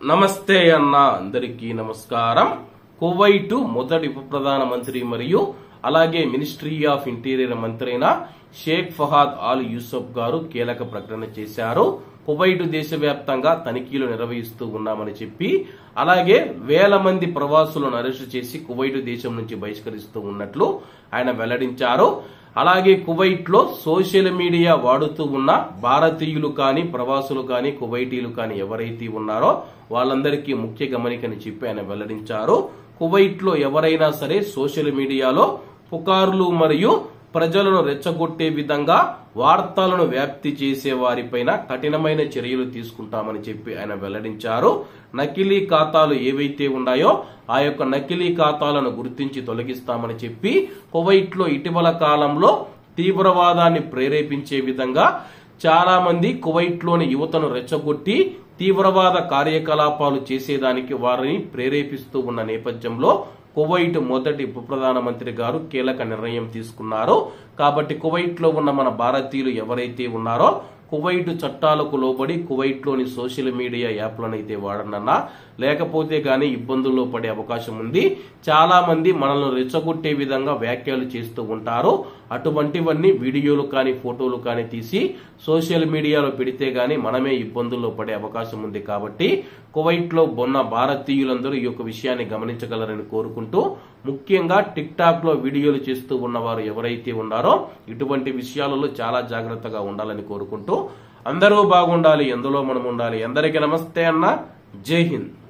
నమస్తే అన్న అందరికీ నమస్కారం. కువైట్ మొదటి ఉప ప్రధాన మంత్రి మరియు అలాగే మినిస్ట్రీ ఆఫ్ ఇంటీరియర్ మంత్రి అయిన షేక్ ఫహాద్ ఆల్ యూసఫ్ గారు కీలక ప్రకటన చేశారు. కువైట్ దేశవ్యాప్తంగా తనిఖీలు నిర్వహిస్తూ ఉన్నామని చెప్పి అలాగే వేల మంది ప్రవాసులను అరెస్టు చేసి కువైట్ దేశం నుంచి బహిష్కరిస్తూ ఉన్నట్లు ఆయన వెల్లడించారు. అలాగే కువైట్ లో సోషల్ మీడియా వాడుతూ ఉన్న భారతీయులు కానీ ప్రవాసులు కానీ కువైటీలు కానీ ఎవరైతే ఉన్నారో వాళ్ళందరికీ ముఖ్య గమనికని చెప్పి ఆయన వెల్లడించారు. కువైట్ లో ఎవరైనా సరే సోషల్ మీడియాలో పుకార్లు మరియు ప్రజలను రెచ్చగొట్టే విధంగా వార్తలను వ్యాప్తి చేసే వారిపైన కఠినమైన చర్యలు తీసుకుంటామని చెప్పి ఆయన వెల్లడించారు. నకిలీ ఖాతాలు ఏవైతే ఉన్నాయో ఆ యొక్క నకిలీ ఖాతాలను గుర్తించి తొలగిస్తామని చెప్పి కువైట్ లో ఇటీవల కాలంలో తీవ్రవాదాన్ని ప్రేరేపించే విధంగా చాలా మంది కువైట్ లోని యువతను రెచ్చగొట్టి తీవ్రవాద కార్యకలాపాలు చేసేదానికి వారిని ప్రేరేపిస్తూ ఉన్న నేపథ్యంలో కువైట్ మొదటి ఉప ప్రధానమంత్రి గారు కీలక నిర్ణయం తీసుకున్నారు. కాబట్టి కువైట్ లో ఉన్న మన భారతీయులు ఎవరైతే ఉన్నారో కువైట్ చట్టాలకు లోబడి కువైట్ లోని సోషల్ మీడియా యాప్లను అయితే వాడనన్నా లేకపోతే గానీ ఇబ్బందుల్లో పడే అవకాశం ఉంది. చాలా మంది మనల్ని రెచ్చగొట్టే విధంగా వ్యాఖ్యలు చేస్తూ ఉంటారు. అటువంటివన్నీ వీడియోలు కానీ ఫోటోలు కానీ తీసి సోషల్ మీడియాలో పెడితే గానీ మనమే ఇబ్బందుల్లో పడే అవకాశం ఉంది. కాబట్టి కువైట్ లో ఉన్న భారతీయులందరూ ఈ యొక్క విషయాన్ని గమనించగలరని కోరుకుంటూ ముఖ్యంగా టిక్ టాక్ లో వీడియోలు చేస్తూ ఉన్నవారు ఎవరైతే ఉన్నారో ఇటువంటి విషయాలలో చాలా జాగ్రత్తగా ఉండాలని కోరుకుంటూ అందరూ బాగుండాలి, ఎందులో మనం ఉండాలి. అందరికీ నమస్తే అన్న, జై హింద్.